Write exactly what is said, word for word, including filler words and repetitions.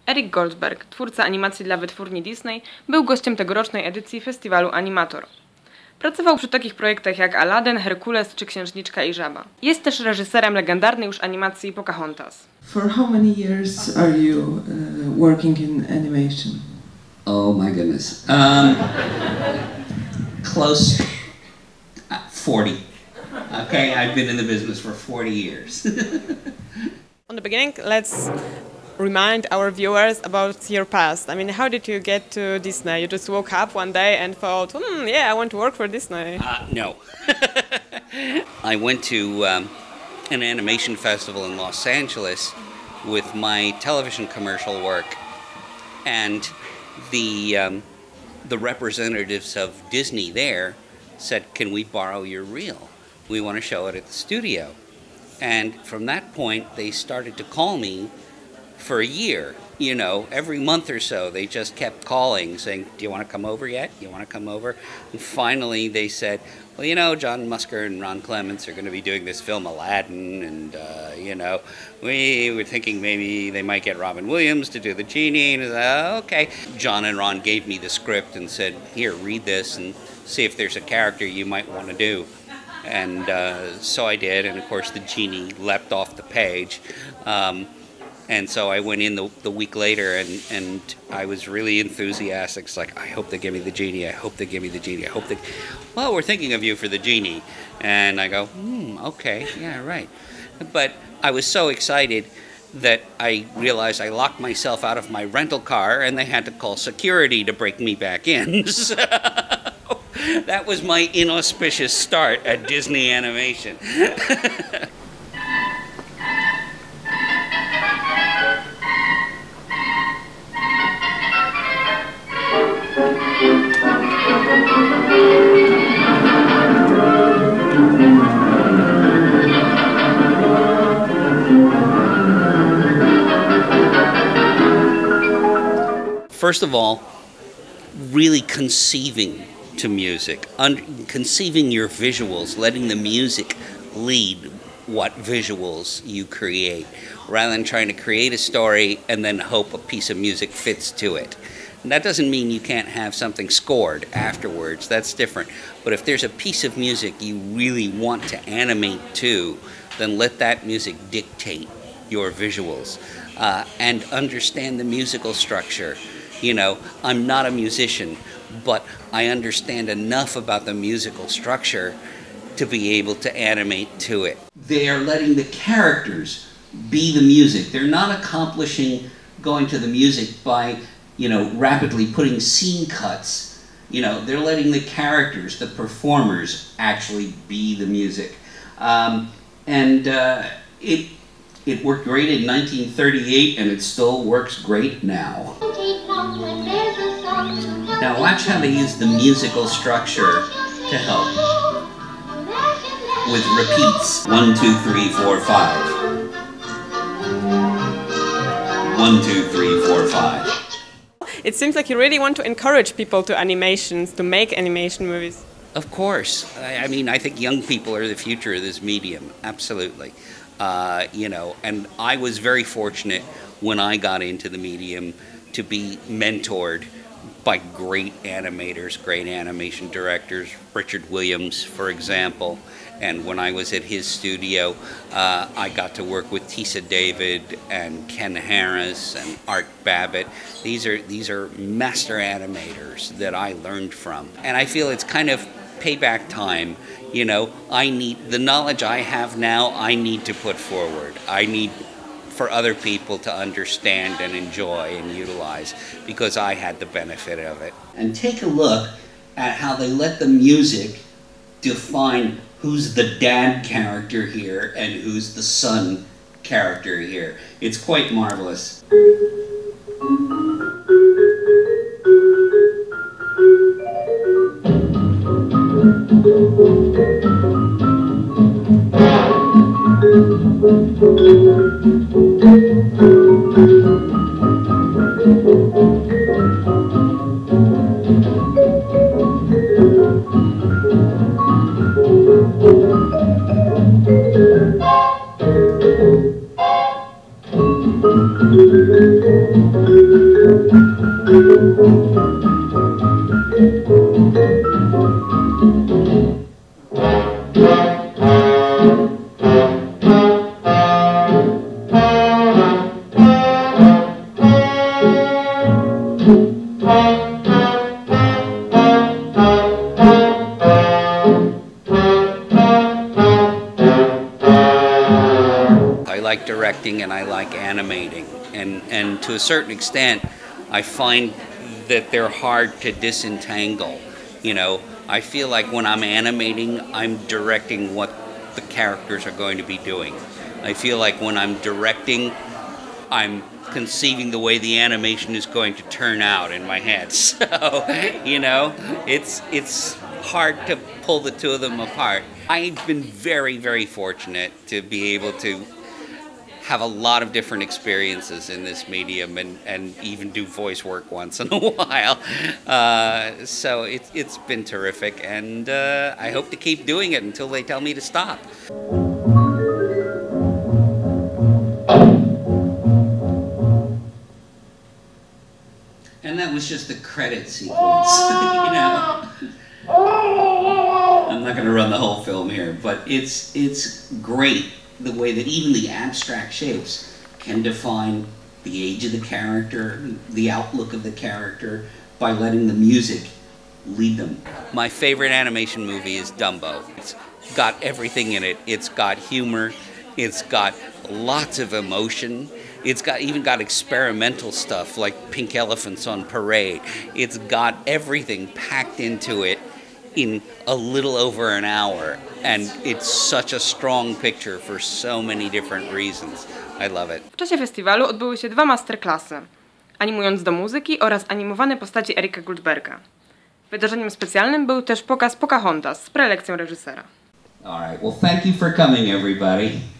Eric Goldberg, twórca animacji dla wytwórni Disney, był gościem tegorocznej edycji festiwalu Animator. Pracował przy takich projektach jak Aladdin, Herkules czy Księżniczka i Żaba. Jest też reżyserem legendarnej już animacji Pocahontas. For how many years are you uh, working in animation? Oh my goodness. Um, close uh, forty. Okay, I've been in the business for forty years. On the beginning, let's remind our viewers about your past. I mean, how did you get to Disney? You just woke up one day and thought, hmm, yeah, I want to work for Disney. Uh, no. I went to um, an animation festival in Los Angeles with my television commercial work, and the, um, the representatives of Disney there said, can we borrow your reel? We want to show it at the studio. And from that point, they started to call me for a year. You know, every month or so, they just kept calling, saying, do you want to come over yet? You want to come over? And finally, they said, well, you know, John Musker and Ron Clements are going to be doing this film Aladdin, and, uh, you know, we were thinking maybe they might get Robin Williams to do the genie. And uh, okay. John and Ron gave me the script and said, here, read this and see if there's a character you might want to do. And uh, so I did, and of course the genie leapt off the page. Um, and so I went in the, the week later, and, and I was really enthusiastic. It's like, I hope they give me the genie, I hope they give me the genie, I hope they... Well, we're thinking of you for the genie. And I go, hmm, okay, yeah, right. But I was so excited that I realized I locked myself out of my rental car, and they had to call security to break me back in. So that was my inauspicious start at Disney Animation. First of all, really conceiving to music, un conceiving your visuals, letting the music lead what visuals you create, rather than trying to create a story and then hope a piece of music fits to it. And that doesn't mean you can't have something scored afterwards, that's different. But if there's a piece of music you really want to animate to, then let that music dictate your visuals, uh, and understand the musical structure. You know, I'm not a musician, but I understand enough about the musical structure to be able to animate to it. They are letting the characters be the music. They're not accomplishing going to the music by, you know, rapidly putting scene cuts. You know, they're letting the characters, the performers, actually be the music. Um, and uh, it, it worked great in nineteen thirty-eight, and it still works great now. Now watch how they use the musical structure to help. With repeats. One, two, three, four, five. One, two, three, four, five. It seems like you really want to encourage people to animations, to make animation movies. Of course. I, I mean, I think young people are the future of this medium. Absolutely. Uh, you know, and I was very fortunate when I got into the medium to be mentored by great animators, great animation directors, Richard Williams, for example. And when I was at his studio, uh, I got to work with Tisa David and Ken Harris and Art Babbitt. These are, these are master animators that I learned from. And I feel it's kind of payback time. You know, I need, the knowledge I have now, I need to put forward. I need for other people to understand and enjoy and utilize, because I had the benefit of it. And take a look at how they let the music define who's the dad character here and who's the son character here. It's quite marvelous. Thank you. I like directing and I like animating, and, and to a certain extent I find that they're hard to disentangle. You know, I feel like when I'm animating, I'm directing what the characters are going to be doing. I feel like when I'm directing, I'm conceiving the way the animation is going to turn out in my head. So, you know, it's it's hard to pull the two of them apart. I've been very, very fortunate to be able to have a lot of different experiences in this medium, and, and even do voice work once in a while. Uh, so it's, it's been terrific, and uh, I hope to keep doing it until they tell me to stop. And that was just the credit sequence, you know. I'm not going to run the whole film here, but it's, it's great the way that even the abstract shapes can define the age of the character, the outlook of the character, by letting the music lead them. My favorite animation movie is Dumbo. It's got everything in it. It's got humor, it's got lots of emotion, it's got even got experimental stuff like pink elephants on parade. It's got everything packed into it in a little over an hour, and it's such a strong picture for so many different reasons. I love it. W czasie festiwalu odbyły się dwa masterclassy, animując do muzyki oraz animowane postaci Erika Goldberga. Wydarzeniem specjalnym był też pokaz Pocahontas z prelekcją reżysera. All right, well, thank you for coming, everybody.